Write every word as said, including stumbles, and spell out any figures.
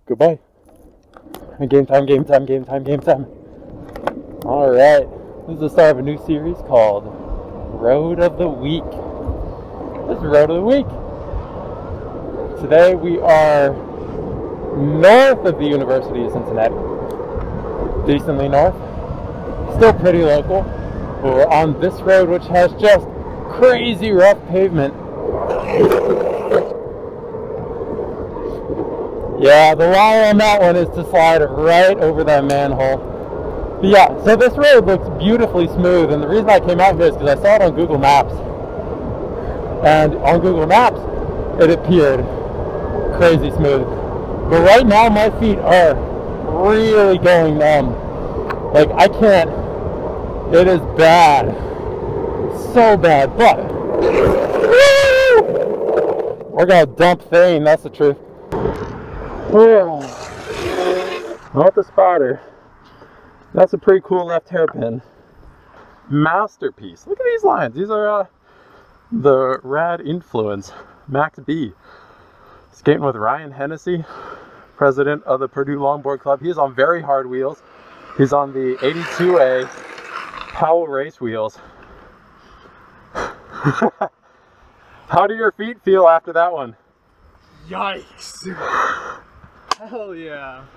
Goodbye. Game time, game time, game time, game time. Alright, this is the start of a new series called Road of the Week. This is Road of the Week. Today we are north of the University of Cincinnati. Decently north. Still pretty local. But we're on this road which has just crazy rough pavement. Yeah, the lie on that one is to slide right over that manhole. But yeah, so this road looks beautifully smooth, and the reason I came out here is because I saw it on Google Maps. And on Google Maps, it appeared crazy smooth. But right now, my feet are really going numb. Like, I can't. It is bad. So bad, but we're gonna dump Thane, that's the truth. Oh, not the spotter. That's a pretty cool left hairpin. Masterpiece. Look at these lines. These are uh, the Rad Influence Max B. Skating with Ryan Hennessy, president of the Purdue Longboard Club. He's on very hard wheels. He's on the eighty-two A Powell race wheels. How do your feet feel after that one? Yikes! Hell yeah!